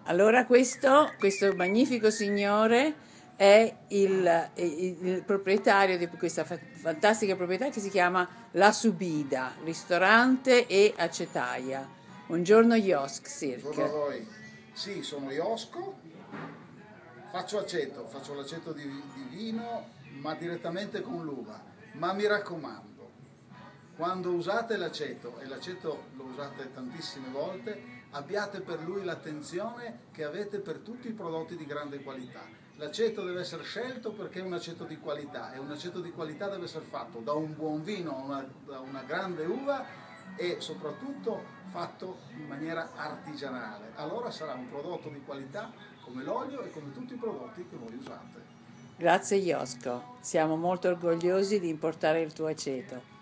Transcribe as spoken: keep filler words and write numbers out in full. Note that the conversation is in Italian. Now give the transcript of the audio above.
Allora questo, questo magnifico signore è il, il, il proprietario di questa fa- fantastica proprietà che si chiama La Subida, ristorante e acetaia. Buongiorno Josk Buongiorno a Sirk. voi. Sì, sono Iosco, faccio aceto, faccio l'aceto di, di vino, ma direttamente con l'uva. Ma mi raccomando, quando usate l'aceto, e l'aceto lo usate tantissime volte, abbiate per lui l'attenzione che avete per tutti i prodotti di grande qualità. L'aceto deve essere scelto perché è un aceto di qualità, e un aceto di qualità deve essere fatto da un buon vino, una, da una grande uva, e soprattutto fatto in maniera artigianale. Allora sarà un prodotto di qualità come l'olio e come tutti i prodotti che voi usate. Grazie Josko, siamo molto orgogliosi di importare il tuo aceto.